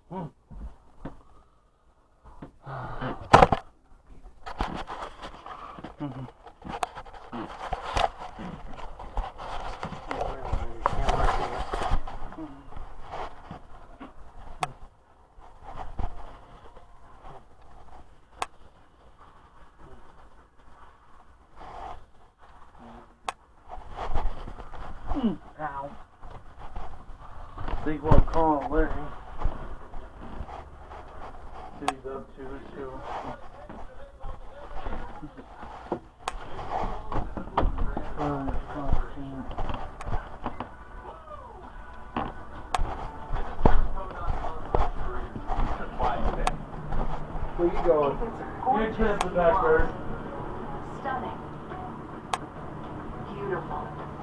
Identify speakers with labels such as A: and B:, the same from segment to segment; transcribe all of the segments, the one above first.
A: Ow. Think what I'm calling Larry. See he's up to it too.
B: Where you going?
A: Your chance the back bird.
C: Stunning. Beautiful.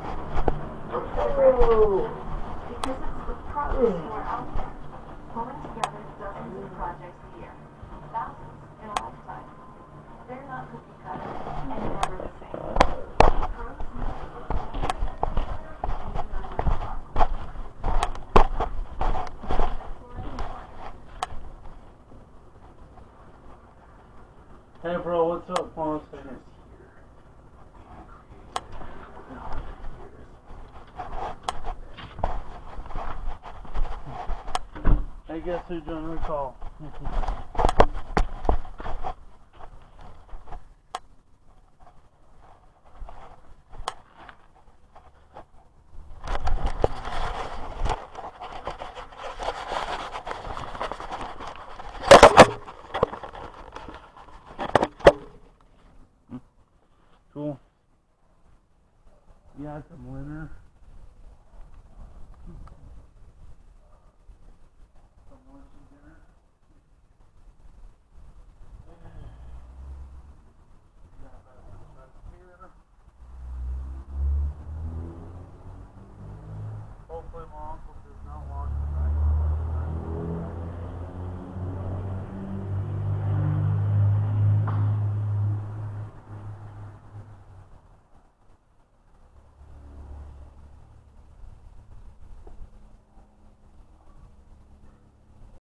B: Oh.
C: Because it's the pros who are out there, pulling together dozens of projects a year, thousands in a lifetime. They're not cookie cutter and never the same. Pros
A: Hey bro, what's up, Paul? I guess who's doing the call? Cool. Yeah, some winner.